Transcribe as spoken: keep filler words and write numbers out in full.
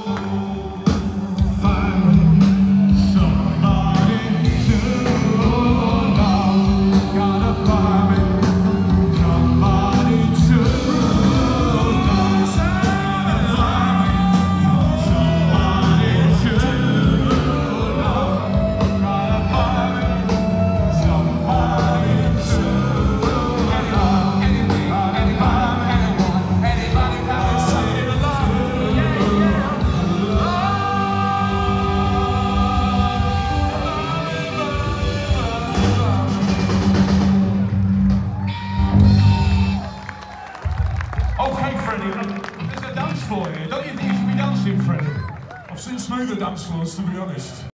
There's a dance floor here. Don't you think you should be dancing, Freddie? I've seen smoother dance floors, to be honest.